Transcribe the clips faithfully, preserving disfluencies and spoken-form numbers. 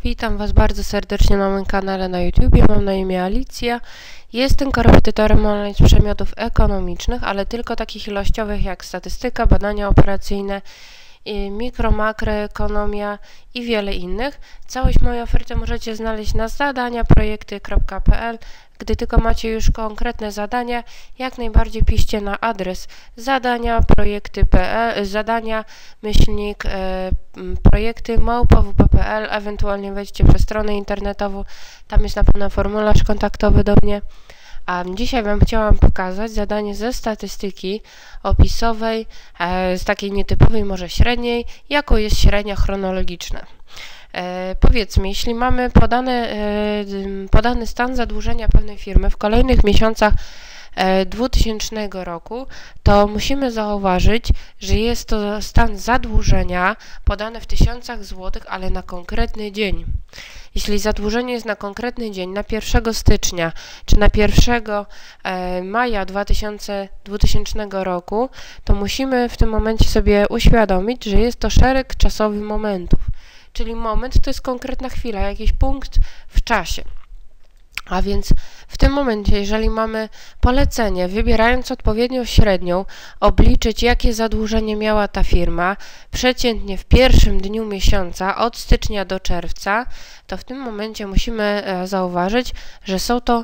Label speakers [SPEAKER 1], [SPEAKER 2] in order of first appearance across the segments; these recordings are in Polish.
[SPEAKER 1] Witam Was bardzo serdecznie na moim kanale na YouTubie. Mam na imię Alicja. Jestem korepetytorem online z przedmiotów ekonomicznych, ale tylko takich ilościowych jak statystyka, badania operacyjne, mikro, makroekonomia i wiele innych. Całość mojej oferty możecie znaleźć na zadania projekty kropka p l. Gdy tylko macie już konkretne zadania, jak najbardziej piszcie na adres zadania projekty kropka p l, zadania myślnik e, projekty małpa w p kropka p l, ewentualnie wejdźcie przez stronę internetową, tam jest na pewno formularz kontaktowy do mnie. A dzisiaj Wam chciałam pokazać zadanie ze statystyki opisowej, e, z takiej nietypowej, może średniej, jaką jest średnia chronologiczna. E, powiedzmy, jeśli mamy podane, e, podany stan zadłużenia pewnej firmy w kolejnych miesiącach e, dwutysięcznego roku, to musimy zauważyć, że jest to stan zadłużenia podane w tysiącach złotych, ale na konkretny dzień. Jeśli zadłużenie jest na konkretny dzień, na pierwszego stycznia czy na pierwszego maja dwutysięcznego roku, to musimy w tym momencie sobie uświadomić, że jest to szereg czasowy momentów. Czyli moment to jest konkretna chwila, jakiś punkt w czasie. A więc w tym momencie, jeżeli mamy polecenie, wybierając odpowiednią średnią, obliczyć, jakie zadłużenie miała ta firma, przeciętnie w pierwszym dniu miesiąca, od stycznia do czerwca, to w tym momencie musimy e, zauważyć, że są to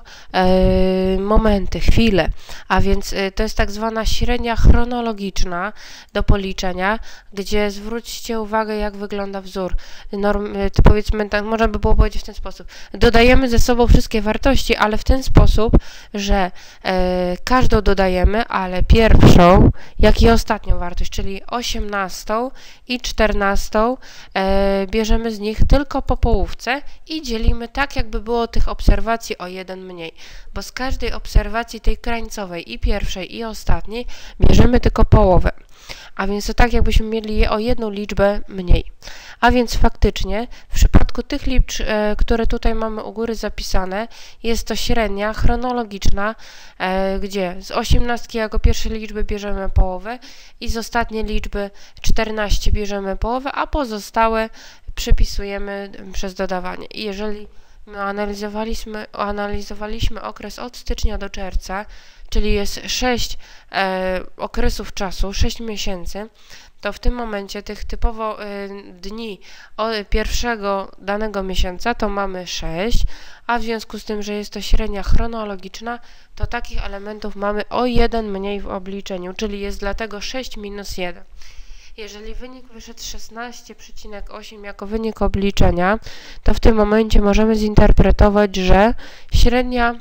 [SPEAKER 1] e, momenty, chwile, a więc e, to jest tak zwana średnia chronologiczna do policzenia, gdzie zwróćcie uwagę, jak wygląda wzór. Norm, e, to powiedzmy, tak można by było powiedzieć w ten sposób. Dodajemy ze sobą wszystkie wartości, ale w ten sposób, że e, każdą dodajemy, ale pierwszą, jak i ostatnią wartość, czyli osiemnastą i czternastą, e, bierzemy z nich tylko po połówce i dzielimy tak, jakby było tych obserwacji o jeden mniej, bo z każdej obserwacji tej krańcowej i pierwszej i ostatniej bierzemy tylko połowę. A więc to tak, jakbyśmy mieli je o jedną liczbę mniej. A więc faktycznie w przypadku tych liczb, e, które tutaj mamy u góry zapisane, jest to średnia chronologiczna, e, gdzie z osiemnastki jako pierwszej liczby bierzemy połowę i z ostatniej liczby czternaście bierzemy połowę, a pozostałe przypisujemy przez dodawanie. I jeżeli my analizowaliśmy, analizowaliśmy okres od stycznia do czerwca, czyli jest sześć e, okresów czasu, sześć miesięcy, to w tym momencie tych typowo e, dni od pierwszego danego miesiąca to mamy sześć, a w związku z tym, że jest to średnia chronologiczna, to takich elementów mamy o jeden mniej w obliczeniu, czyli jest dlatego sześć minus jeden. Jeżeli wynik wyszedł szesnaście przecinek osiem jako wynik obliczenia, to w tym momencie możemy zinterpretować, że średnia,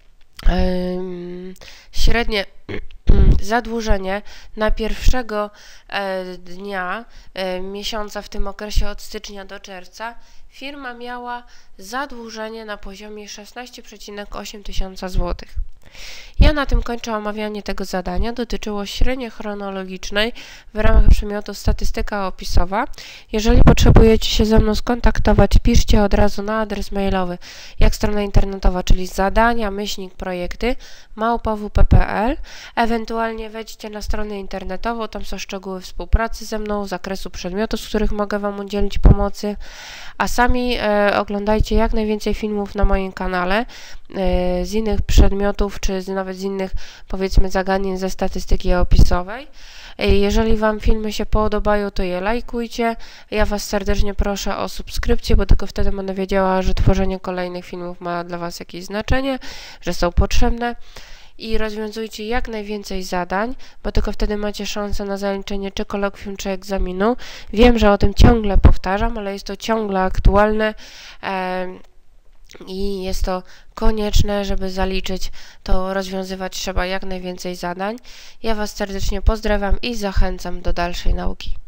[SPEAKER 1] yy, średnie zadłużenie na pierwszego e, dnia e, miesiąca w tym okresie od stycznia do czerwca firma miała zadłużenie na poziomie szesnaście przecinek osiem tysiąca złotych. Ja na tym kończę omawianie tego zadania. Dotyczyło średniej chronologicznej w ramach przedmiotu statystyka opisowa. Jeżeli potrzebujecie się ze mną skontaktować, piszcie od razu na adres mailowy, jak strona internetowa, czyli zadania myślnik projekty małpa w p kropka p l. Ewentualnie wejdźcie na stronę internetową, tam są szczegóły współpracy ze mną, zakresu przedmiotów, z których mogę Wam udzielić pomocy, a sami e, oglądajcie jak najwięcej filmów na moim kanale e, z innych przedmiotów, czy z, nawet z innych, powiedzmy, zagadnień ze statystyki opisowej. Jeżeli Wam filmy się podobają, to je lajkujcie. Ja Was serdecznie proszę o subskrypcję, bo tylko wtedy będę wiedziała, że tworzenie kolejnych filmów ma dla Was jakieś znaczenie, że są potrzebne. I rozwiązujcie jak najwięcej zadań, bo tylko wtedy macie szansę na zaliczenie czy kolokwium, czy egzaminu. Wiem, że o tym ciągle powtarzam, ale jest to ciągle aktualne. E I jest to konieczne, żeby zaliczyć, to rozwiązywać trzeba jak najwięcej zadań. Ja Was serdecznie pozdrawiam i zachęcam do dalszej nauki.